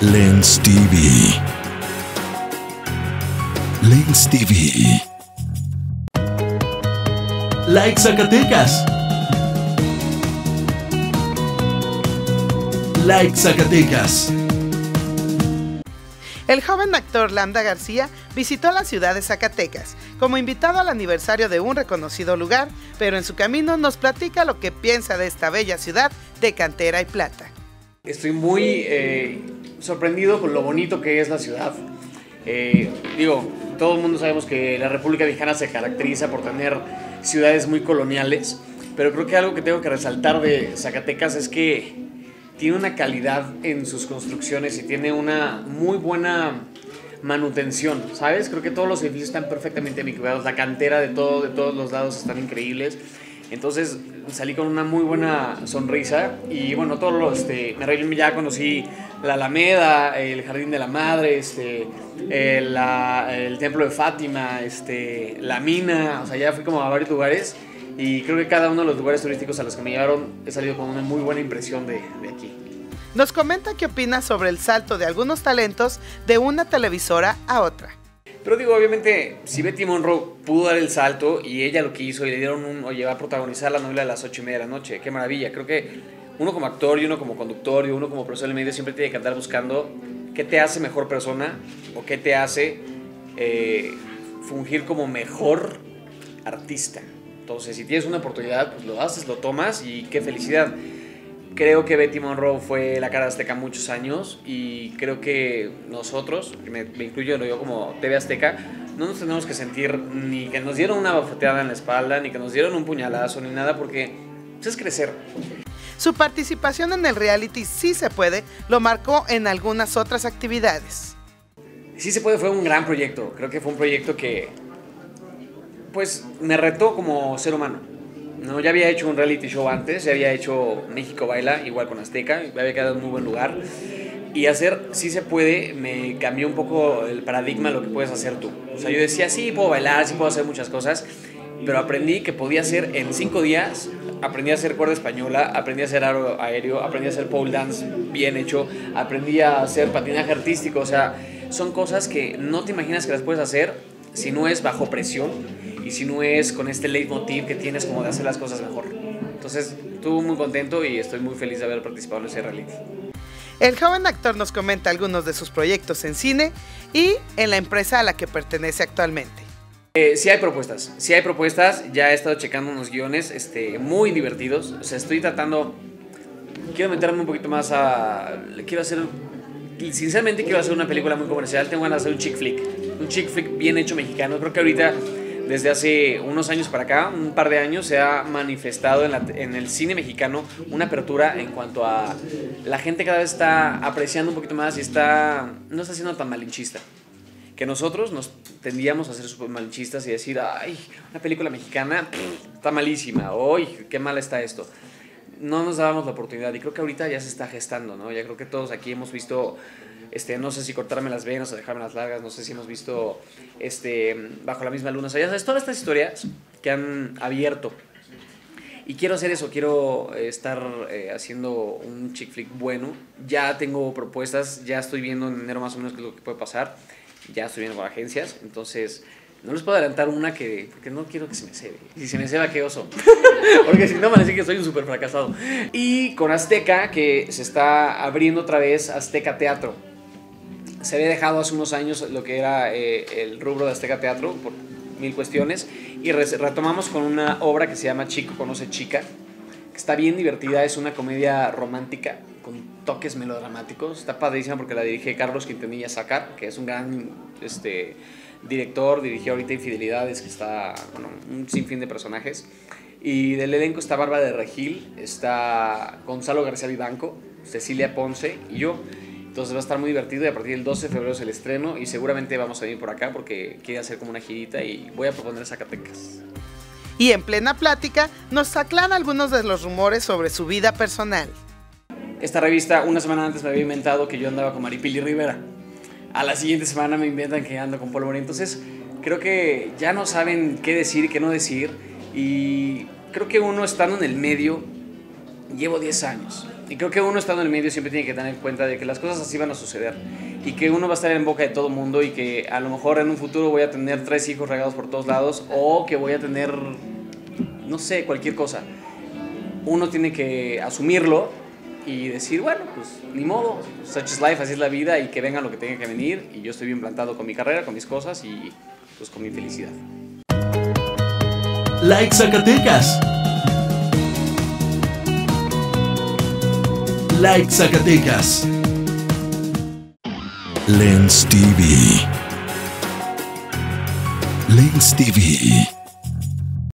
Lens TV. Lens TV. Like Zacatecas. Like Zacatecas. El joven actor Lambda García visitó la ciudad de Zacatecas como invitado al aniversario de un reconocido lugar, pero en su camino nos platica lo que piensa de esta bella ciudad de cantera y plata. Estoy muy sorprendido con lo bonito que es la ciudad. Todo el mundo sabemos que la República Mexicana se caracteriza por tener ciudades muy coloniales, pero creo que algo que tengo que resaltar de Zacatecas es que tiene una calidad en sus construcciones y tiene una muy buena manutención, ¿sabes? Creo que todos los edificios están perfectamente bien cuidados, la cantera de todos los lados están increíbles. Entonces salí con una muy buena sonrisa y bueno, ya conocí la Alameda, el Jardín de la Madre, el Templo de Fátima, la mina, o sea, ya fui como a varios lugares y creo que cada uno de los lugares turísticos a los que me llevaron he salido con una muy buena impresión de aquí. Nos comenta qué opina sobre el salto de algunos talentos de una televisora a otra. Pero obviamente, si Betty Monroe pudo dar el salto y ella lo quiso y le dieron oye, va a protagonizar la novela a las 8:30 de la noche, qué maravilla. Creo que uno como actor y uno como conductor y uno como profesor de medio siempre tiene que andar buscando qué te hace mejor persona o qué te hace fungir como mejor artista. Entonces, si tienes una oportunidad, pues lo haces, lo tomas y qué felicidad. Creo que Betty Monroe fue la cara de Azteca muchos años y creo que nosotros, me incluyo yo como TV Azteca, no nos tenemos que sentir ni que nos dieron una bofeteada en la espalda, ni que nos dieron un puñalazo, ni nada, porque es crecer. Su participación en el reality Sí se puede lo marcó en algunas otras actividades. Sí se puede fue un gran proyecto, creo que fue un proyecto que pues me retó como ser humano. No, ya había hecho un reality show antes, ya había hecho México Baila, igual con Azteca, me había quedado en muy buen lugar. Y hacer Sí se puede me cambió un poco el paradigma de lo que puedes hacer tú. O sea, yo decía, sí, puedo bailar, sí puedo hacer muchas cosas, pero aprendí que podía hacer en 5 días, aprendí a hacer cuerda española, aprendí a hacer aro aéreo, aprendí a hacer pole dance bien hecho, aprendí a hacer patinaje artístico, o sea, son cosas que no te imaginas que las puedes hacer si no es bajo presión y si no es con este leitmotiv que tienes como de hacer las cosas mejor. Entonces, estuve muy contento y estoy muy feliz de haber participado en ese reality. El joven actor nos comenta algunos de sus proyectos en cine y en la empresa a la que pertenece actualmente. Sí hay propuestas, ya he estado checando unos guiones muy divertidos, o sea, quiero meterme un poquito más sinceramente quiero hacer una película muy comercial, tengo ganas de hacer un chick flick bien hecho mexicano. Creo que ahorita, desde hace unos años para acá, un par de años, se ha manifestado en el cine mexicano una apertura en cuanto a la gente cada vez está apreciando un poquito más y no está siendo tan malinchista. Que nosotros nos tendíamos a ser súper malinchistas y decir, ay, una película mexicana está malísima, uy, qué mal está esto. No nos dábamos la oportunidad y creo que ahorita ya se está gestando, ¿no? Ya creo que todos aquí hemos visto, no sé si cortarme las venas o dejarme las largas, no sé si hemos visto Bajo la misma luna, o sea, ya sabes, todas estas historias que han abierto. Y quiero hacer eso, quiero estar haciendo un chick flick bueno. Ya tengo propuestas, ya estoy viendo en enero más o menos qué es lo que puede pasar. Ya estoy viendo con agencias, entonces no les puedo adelantar una porque no quiero que se me cebe. Y si se me ceba, qué oso. Porque si no, van a decir que soy un súper fracasado. Y con Azteca, que se está abriendo otra vez Azteca Teatro. Se había dejado hace unos años lo que era el rubro de Azteca Teatro por 1000 cuestiones. Y retomamos con una obra que se llama Chico conoce chica, que está bien divertida, es una comedia romántica con toques melodramáticos. Está padrísima porque la dirige Carlos Quintanilla Sácar, que es un gran director, dirigió ahorita Infidelidades, que está, un sinfín de personajes. Y del elenco está Bárbara de Regil, está Gonzalo García Vivanco, Cecilia Ponce y yo. Entonces va a estar muy divertido y a partir del 12 de febrero es el estreno y seguramente vamos a venir por acá porque quiere hacer como una girita y voy a proponer Zacatecas. Y en plena plática nos aclara algunos de los rumores sobre su vida personal. Esta revista una semana antes me había inventado que yo andaba con Maripili Rivera. A la siguiente semana me inventan que ando con Polo Morín. Entonces creo que ya no saben qué decir y qué no decir. Y creo que uno estando en el medio, llevo 10 años. Y creo que uno estando en el medio siempre tiene que tener en cuenta de que las cosas así van a suceder y que uno va a estar en boca de todo mundo y que a lo mejor en un futuro voy a tener 3 hijos regados por todos lados o que voy a tener, no sé, cualquier cosa. Uno tiene que asumirlo y decir, bueno, pues ni modo, such is life, así es la vida y que venga lo que tenga que venir y yo estoy bien plantado con mi carrera, con mis cosas y pues con mi felicidad. Like Zacatecas. Like Zacatecas. Lens TV. Lens TV.